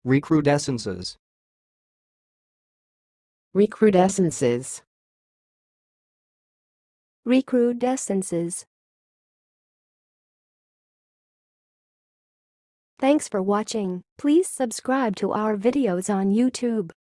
Recrudescences. Recrudescences. Recrudescences. Thanks for watching. Please subscribe to our videos on YouTube.